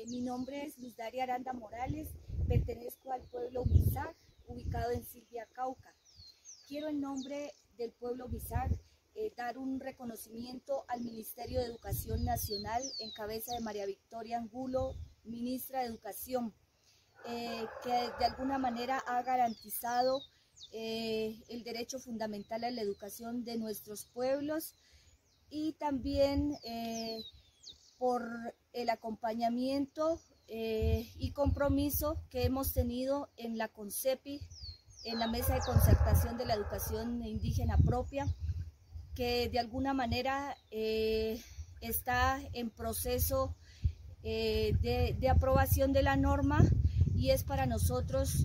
Mi nombre es Luz Daria Aranda Morales, pertenezco al pueblo Huizac, ubicado en Silvia, Cauca. Quiero en nombre del pueblo Huizac dar un reconocimiento al Ministerio de Educación Nacional en cabeza de María Victoria Angulo, ministra de Educación, que de alguna manera ha garantizado el derecho fundamental a la educación de nuestros pueblos y también por el acompañamiento y compromiso que hemos tenido en la CONCEPI, en la Mesa de Concertación de la Educación Indígena Propia, que de alguna manera está en proceso de aprobación de la norma, y es para nosotros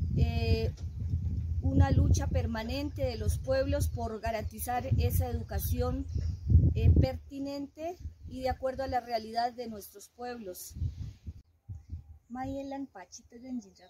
una lucha permanente de los pueblos por garantizar esa educación pertinente y de acuerdo a la realidad de nuestros pueblos. Mayelan Pachita Ganjira,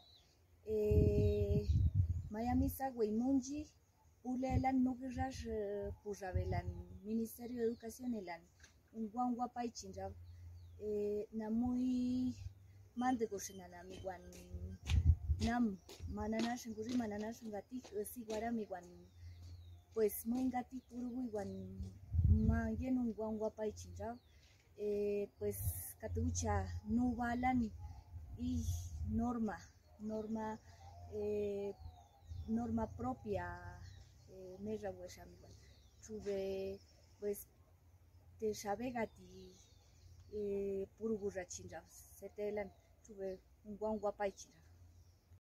Mayamisa Weimunji, Ulelan Nugirash Puravelan, Ministerio de Educación Elan, Unguanguapay Chinra, Namui Mandegoshenanami Wan Nam, Mananash Nguri Mananash Ngati, Siguarami Wan, pues muy Ngati Purugu Wan Mayen Unguanguapay Chinra, pues Catucha Nubalan y norma propia mera huesamiwan tuve pues te sabegati purugurrachinra setelan tuve un guanguapaichira.